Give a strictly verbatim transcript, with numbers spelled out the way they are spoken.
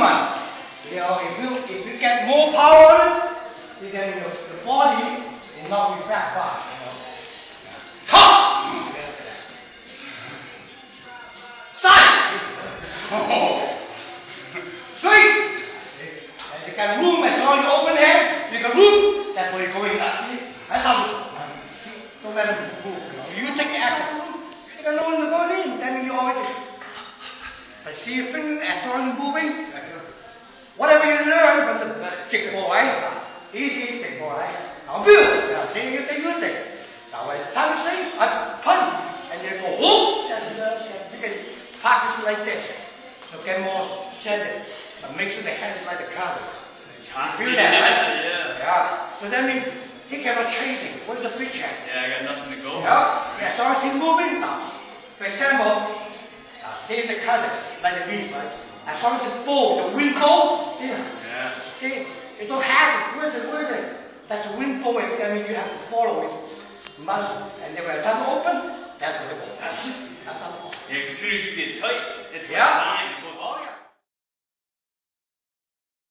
movement. You know, if you if you get more power, then your the body will not be fat fast. You know. Ha! Side. Straight. And you can move as long as you open hand. You can move. That's where you're going. See? That's how. Don't let them move. You know. You take the action. You can know when to go in. That means you always. But see your fingers as long as you're moving. Whatever you learn from the trick boy, easy trick boy. Now build. Now see you can use it. Now when tongue sing, I punch, and you go whoop. That's enough. You can practice like this. So get more steady. But make sure the hands like the crowd. Feel that, right? Yeah. Yeah. So that means he cannot chase it. What is the big hand? Yeah, I got nothing to go. Yeah. As long as he's moving now. For example. Here's a cutter, like the leaf, right? As long as you pull the wind bowl, see? Yeah. See? You don't have it. Where is it? Where is it? That's the wind bowl. That means you have to follow his muscle. And then when the tongue open, that's where it goes. That's it. That's how it goes. Yeah, as soon as you get tight, it's yeah.